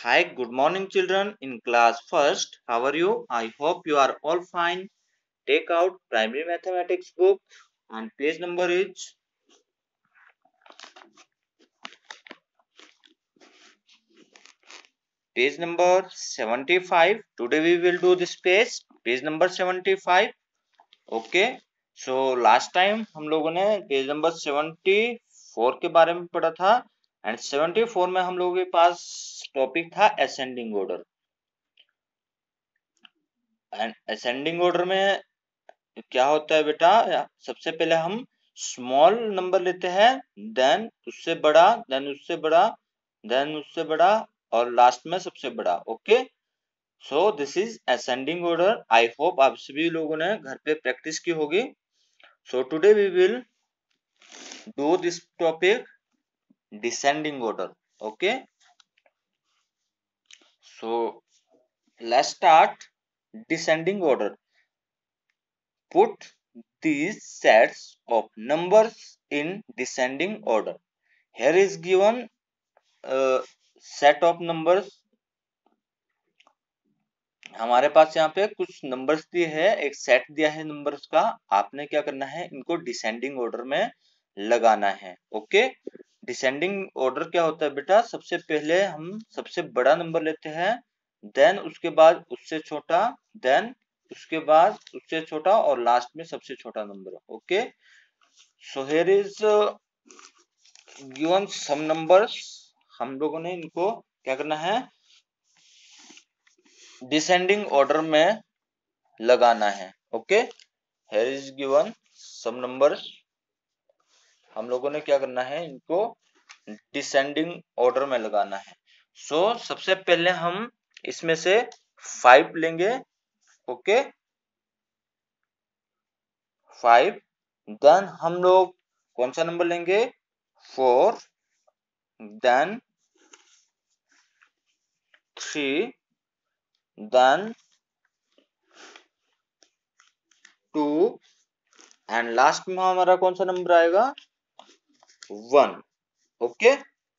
Hi, good morning, children in class first. How are you? I hope you are all fine. Take out primary mathematics book and page number is page number 75. Today we will do this page number 75. Okay. So last time हम लोगों ने page number 74 के बारे में पढ़ा था and 74 में हम लोगों के पास टॉपिक था ascending order and ascending order में क्या होता है बेटा। सबसे पहले हम स्मॉल नंबर लेते हैं, देन उससे बड़ा, देन उससे बड़ा, देन उससे बड़ा और लास्ट में सबसे बड़ा। Okay, so this is ascending order. I hope आप सभी लोगों ने घर पे प्रैक्टिस की होगी। So today we will do this topic descending order. Okay, so let's start descending order. Put these sets of numbers in descending order. Here is given a set of numbers. हमारे पास यहाँ पे कुछ numbers दिए हैं, एक set दिया है numbers का। आपने क्या करना है, इनको डिसेंडिंग ऑर्डर में लगाना है। ओके, डिसेंडिंग ऑर्डर क्या होता है बेटा, सबसे पहले हम सबसे बड़ा नंबर लेते हैं, देन उसके बाद उससे छोटा, देन उसके बाद उससे छोटा और लास्ट में सबसे छोटा number. Okay, so here is given some numbers. हम लोगों ने इनको क्या करना है, डिसेंडिंग ऑर्डर में लगाना है। Okay, here is given some numbers. हम लोगों ने क्या करना है, इनको डिसेंडिंग ऑर्डर में लगाना है। सो सबसे पहले हम इसमें से 5 लेंगे। ओके, 5, देन हम लोग कौन सा नंबर लेंगे, 4, देन 3, देन 2 एंड लास्ट में हमारा कौन सा नंबर आएगा, 1। ओके,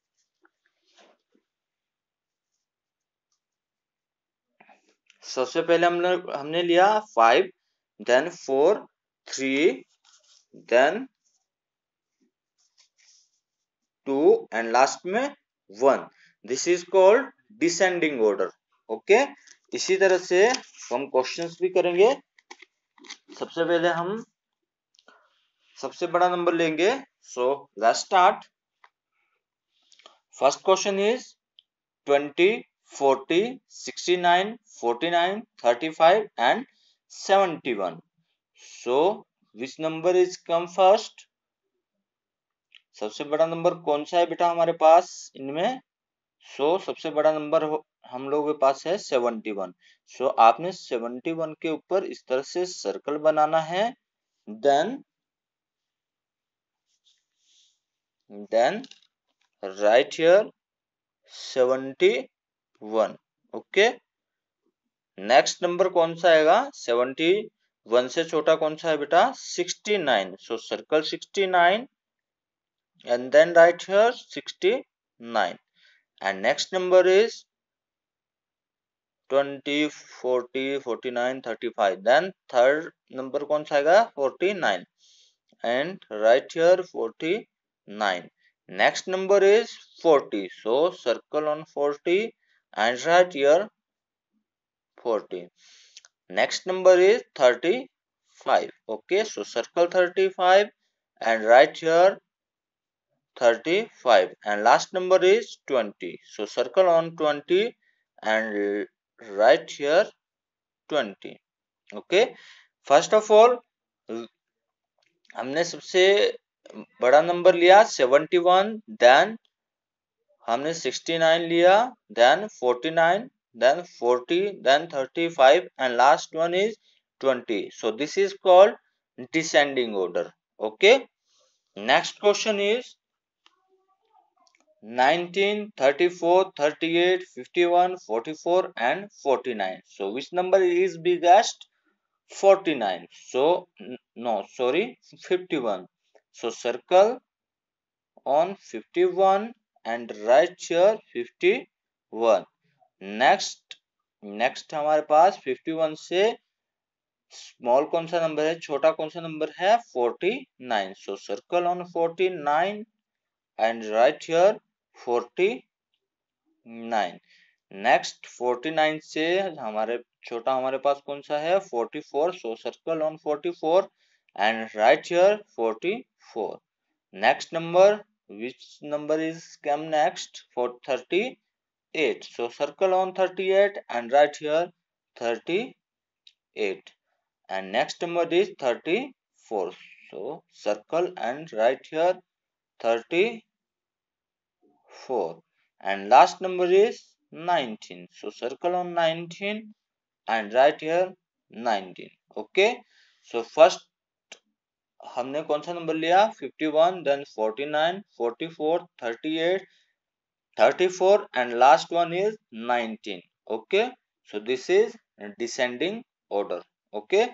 सबसे पहले हमने लिया 5, देन 4, 3, देन 2 एंड लास्ट में 1। This is called descending order. Okay, इसी तरह से हम क्वेश्चंस भी करेंगे। सबसे पहले हम सबसे बड़ा नंबर लेंगे। So let's start. First question is 20, 40, 69, 49, 35 and 71. So which number is come first? सबसे बड़ा नंबर कौन सा है बेटा हमारे पास इनमें? सबसे बड़ा नंबर हम लोगों के पास है 71। आपने 71 के ऊपर इस तरह से सर्कल बनाना है, then write here 71। Okay, next number कौन सा आएगा, 71 से छोटा कौन सा है बेटा, 69। Circle 69 and then write here 69 and next number is 20, 40, 49, 35, then third number कौन सा आएगा, 49 and write here 49। next number is 40, so circle on 40 and write here 40। next number is 35। okay, so circle 35 and write here 35 and last number is 20, so circle on 20 and write here 20। okay, first of all हमने सबसे बड़ा number लिया 71, then हमने 69 लिया, then 49, then 40, then 35 and last one is 20। so this is called descending order। okay, next question is 19, 34, 38, 51, 44 and 49। so which number is biggest, 49। no, sorry, 51। so circle on 51 and write here 51। Next next हमारे पास 51 से small कौन सा number है, छोटा कौन सा number है, 49। So circle on 49 and write here 49। Next 49 से हमारे छोटा हमारे पास कौन सा है, 44। So circle on 44 and write here 44। Next number, which number is come next, for 38। so circle on 38 and write here 38, and next number is 34। so circle and write here 34, and last number is 19। so circle on 19 and write here 19। okay, so first हमने कौन सा number लिया, 51, then 49, 44, 38, 34, and last one is 19। okay, so this is descending order। okay,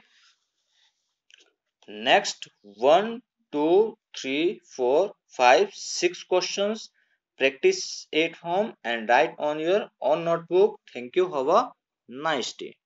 next 1 2 3 4 5 6 questions, practice at home and write on your own notebook। thank you, have a nice day।